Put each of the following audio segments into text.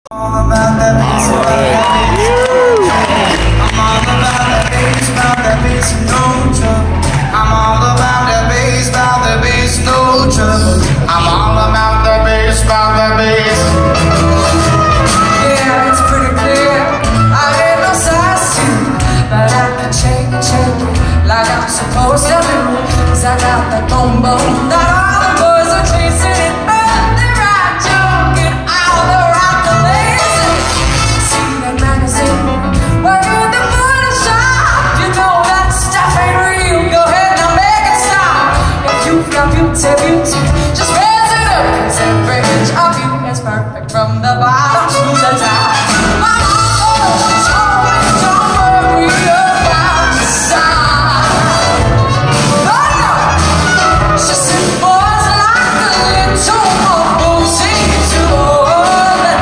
All about that bass, about that bass. I'm all about that bass, no trouble. I'm all about that bass, no trouble. I'm all about that bass, Yeah, it's pretty clear, I ain't no size 2, but I can shake it like I'm supposed to do. 'Cause I got that boom boom that all the boys are chasing it. Just raise it up, 'cause every inch of you is perfect from the bottom to the top. My mama, she told me don't worry about the sign. Oh no, she said boys like a little more boozy to all the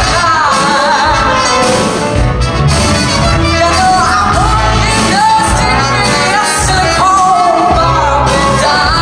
time. You know I want it dusty, a silicone Barbie doll.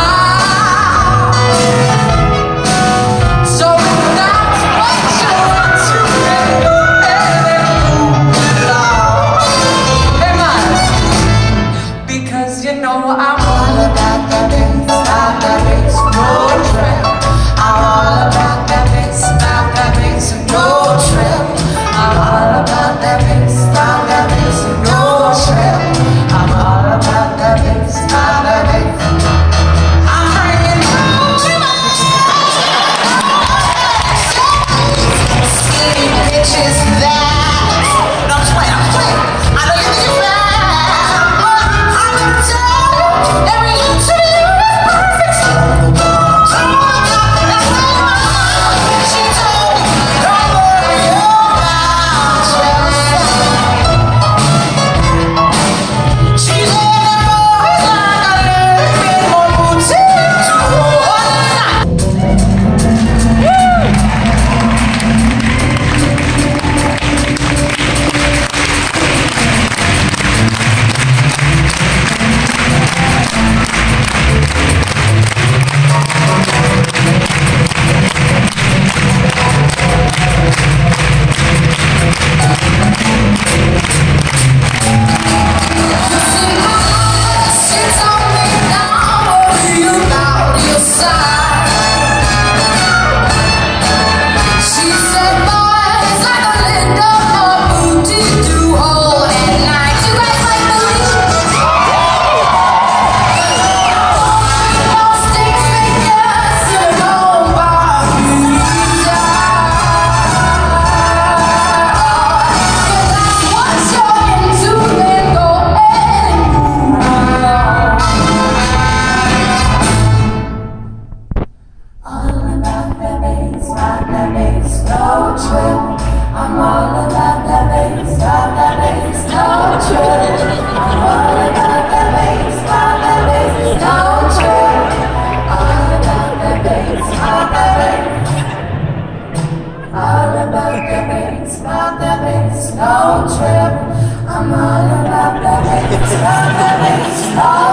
No trip, I'm all about that bass,